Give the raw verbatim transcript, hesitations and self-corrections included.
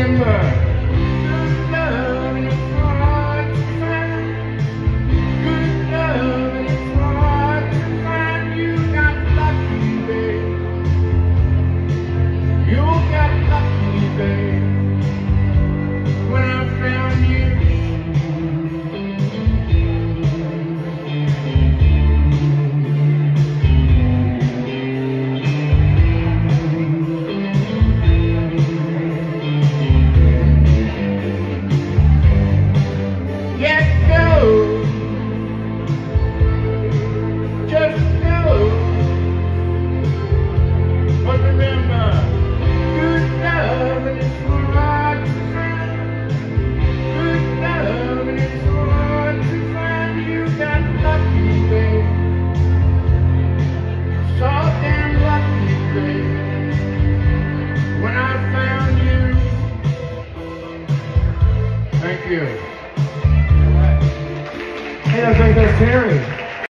remember, good love is hard to find. Good love is hard to find. You got lucky, babe. You got lucky, babe. When I found you. Thank you. Hey, I think that's Terry.